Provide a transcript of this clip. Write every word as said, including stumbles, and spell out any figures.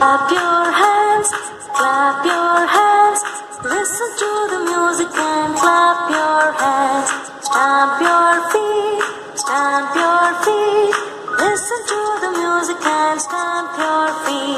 Clap your hands, clap your hands. Listen to the music and clap your hands. Stamp your feet, stamp your feet. Listen to the music and stamp your feet.